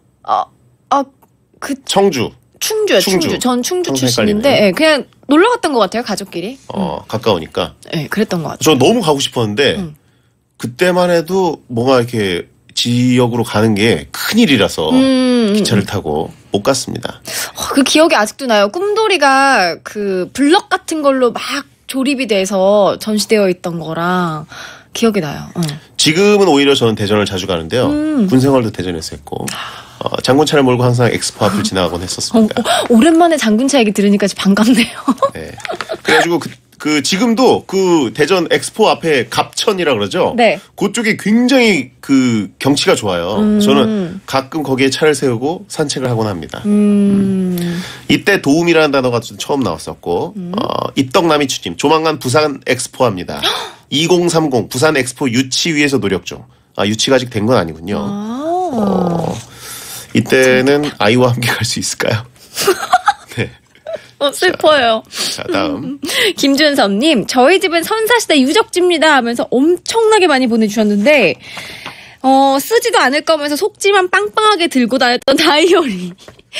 청주. 충주요. 전 충주 출신인데 그냥 놀러 갔던 것 같아요. 가족끼리. 가까우니까. 네, 그랬던 것 같아요. 저 너무 가고 싶었는데 그때만 해도 뭔가 이렇게 지역으로 가는 게 큰일이라서 기차를 타고 못 갔습니다. 그 기억이 아직도 나요. 꿈돌이가 그 블럭 같은 걸로 막 조립이 돼서 전시되어 있던 거랑 기억이 나요. 지금은 오히려 저는 대전을 자주 가는데요. 군생활도 대전에서 했고 장군차를 몰고 항상 엑스포 앞을 지나가곤 했었습니다. 오랜만에 장군차 얘기 들으니까 반갑네요. 네. 그래가지고 그 지금도 그 대전 엑스포 앞에 갑천이라 그러죠. 네. 그쪽이 굉장히 그 경치가 좋아요. 저는 가끔 거기에 차를 세우고 산책을 하곤 합니다. 이때 도움이라는 단어가 처음 나왔었고 입덕남이 추진 조만간 부산 엑스포 합니다. 2030 부산 엑스포 유치 위해서 노력 중. 유치가 아직 된 건 아니군요. 이때는 아이와 함께 갈 수 있을까요? 네. 슬퍼요. 자, 다음. 김준섭님, 저희 집은 선사시대 유적지입니다 하면서 엄청나게 많이 보내주셨는데, 쓰지도 않을 거면서 속지만 빵빵하게 들고 다녔던 다이어리.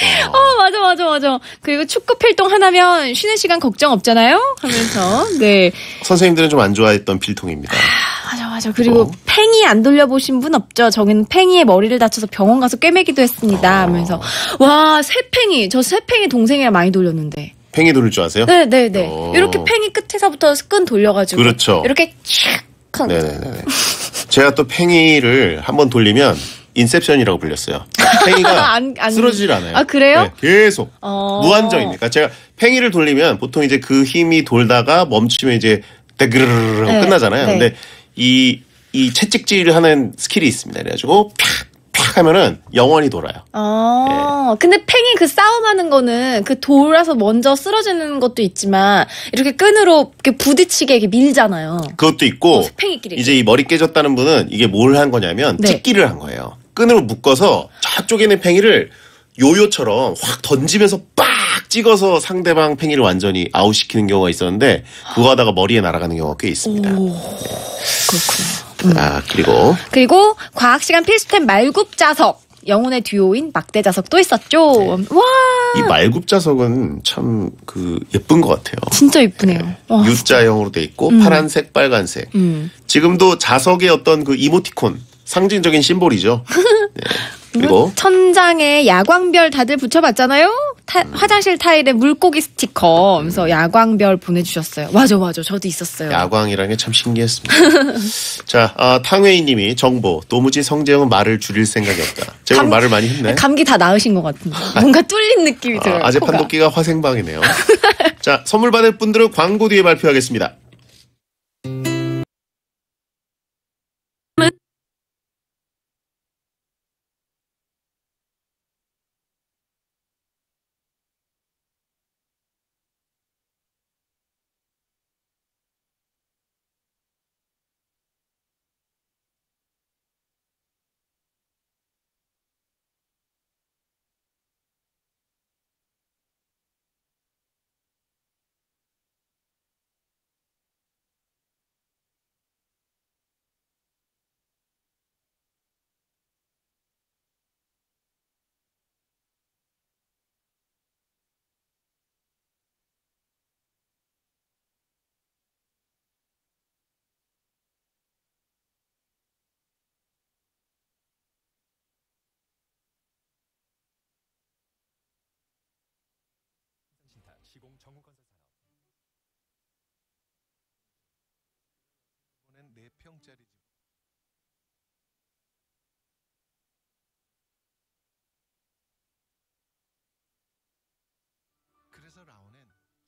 맞아. 그리고 축구 필동 하나면 쉬는 시간 걱정 없잖아요? 하면서, 네. 선생님들은 좀 안 좋아했던 필통입니다. 맞아. 그리고 팽이 안 돌려보신 분 없죠? 저기는 팽이에 머리를 다쳐서 병원 가서 꿰매기도 했습니다. 하면서. 와, 새팽이. 저 새팽이 동생이랑 많이 돌렸는데. 팽이 돌릴 줄 아세요? 네. 이렇게 팽이 끝에서부터 끈 돌려가지고. 그렇죠. 이렇게 촥. 네네네. 제가 또 팽이를 한번 돌리면 인셉션이라고 불렸어요. 팽이가 쓰러지질 않아요. 그래요? 네, 계속. 무한정이니까. 제가 팽이를 돌리면 보통 이제 그 힘이 돌다가 멈추면 이제 데그르르 하고 끝나잖아요. 네. 근데 이 채찍질을 하는 스킬이 있습니다. 그래가지고 팍 하면은 영원히 돌아요. 근데 팽이 그 싸움하는 거는 그 돌아서 먼저 쓰러지는 것도 있지만 이렇게 끈으로 이렇게 부딪히게 이렇게 밀잖아요. 그것도 있고 팽이끼리. 이제 이 머리 깨졌다는 분은 이게 뭘 한 거냐면 찍기를 한 거예요. 끈으로 묶어서 저쪽에 있는 팽이를 요요처럼 확 던지면서 빡 찍어서 상대방 팽이를 완전히 아웃시키는 경우가 있었는데 그거 하다가 머리에 날아가는 경우가 꽤 있습니다. 그렇구나. 그리고 과학시간 필수템 말굽자석. 영혼의 듀오인 막대자석도 있었죠. 네. 와. 이 말굽자석은 참 예쁜 것 같아요. 진짜 예쁘네요. 네. U자형으로 돼 있고 파란색, 빨간색. 지금도 자석의 어떤 그 이모티콘 상징적인 심볼이죠. 네. 그리고 천장에 야광별 다들 붙여봤잖아요. 화장실 타일에 물고기 스티커. 그래서 야광별 보내주셨어요. 맞아. 저도 있었어요. 야광이라는 게 참 신기했습니다. 자, 탕웨이님이 정보. 도무지 성재형은 말을 줄일 생각이 없다. 제가 말을 많이 했네. 감기 다 나으신 것 같은데. 뭔가 뚫린 느낌이 들어요. 아재 판독기가 화생방이네요. 자, 선물 받을 분들은 광고 뒤에 발표하겠습니다. 시공 정우건설 산업. 이번엔 4평짜리 집. 그래서 라온은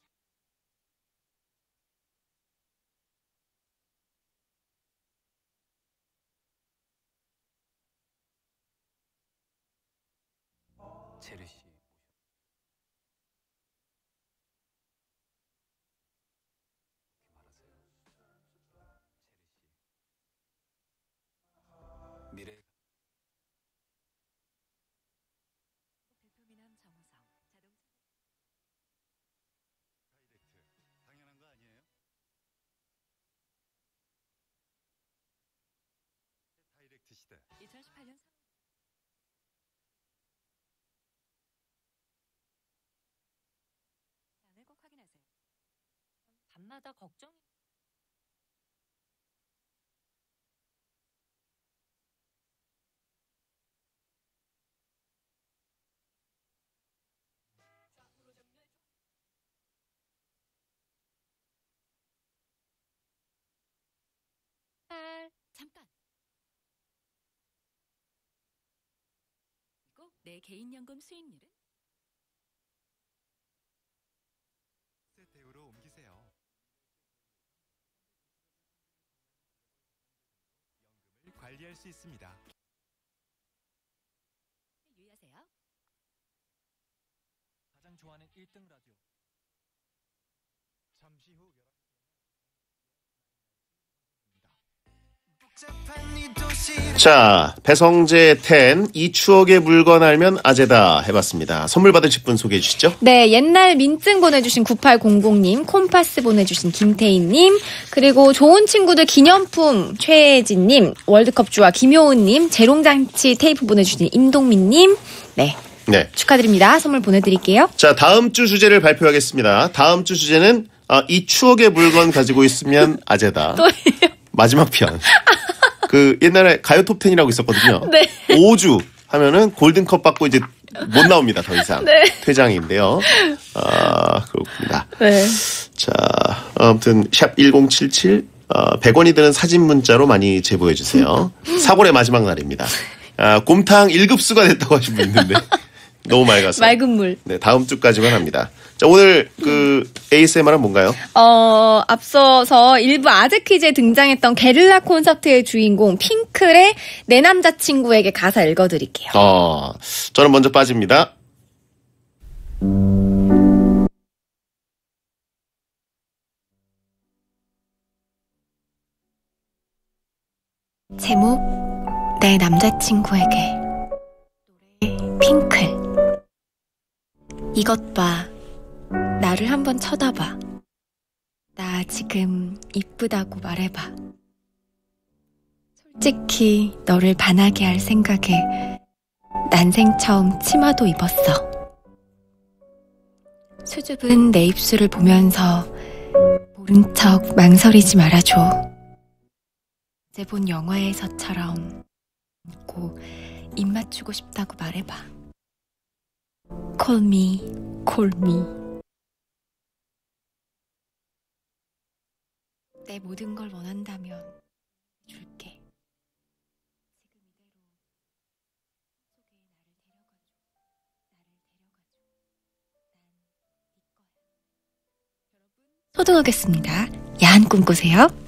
체르 씨 미래 대표미남 정우성 자동차 당연한 거 아니에요? 다이렉트 시대. 2018년 사항을 꼭 확인하세요. 밤마다 걱정이 잠깐. 그리고 내 개인연금 수익률은? 대우로 옮기세요. 연금을 관리할 수 있습니다. 유의하세요. 가장 좋아하는 1등 라디오. 잠시 후 11시. 자, 배성재 10, 이 추억의 물건 알면 아재다 해봤습니다. 선물 받으실 분 소개해 주시죠. 네, 옛날 민증 보내주신 9800님, 콤파스 보내주신 김태희님, 그리고 좋은 친구들 기념품 최혜진님, 월드컵 주와 김효은님, 재롱장치 테이프 보내주신 임동민님, 네. 네. 축하드립니다. 선물 보내드릴게요. 자, 다음 주 주제를 발표하겠습니다. 다음 주 주제는 이 추억의 물건 가지고 있으면 아재다. 또예요? 마지막 편. 그 옛날에 가요 톱10이라고 있었거든요. 네. 5주 하면은 골든컵 받고 이제 못 나옵니다. 더 이상. 네. 퇴장인데요. 그렇습니다. 네. 자, 아무튼 샵 1077 100원이 드는 사진 문자로 많이 제보해 주세요. 4월의 마지막 날입니다. 곰탕 1급수가 됐다고 하신 분 있는데 너무 맑아서. 맑은 물. 네, 다음 주까지만 합니다. 자, 오늘 그 ASMR은 뭔가요? 앞서서 일부 아재 퀴즈에 등장했던 게릴라 콘서트의 주인공 핑클의 내 남자친구에게 가사 읽어드릴게요. 저는 먼저 빠집니다. 제목 내 남자친구에게 노래 핑클. 이것 봐, 나를 한번 쳐다봐. 나 지금 이쁘다고 말해봐. 솔직히 너를 반하게 할 생각에 난생 처음 치마도 입었어. 수줍은 내 입술을 보면서 모른 척 망설이지 말아줘. 어제 본 영화에서처럼 웃고 입 맞추고 싶다고 말해봐. Call me, call me. 내 모든 걸 원한다면 줄게. 지금 이대로 속에 나를 데려가줘. 난 네 거야. 여러분, 소등하겠습니다. 야한 꿈 꾸세요.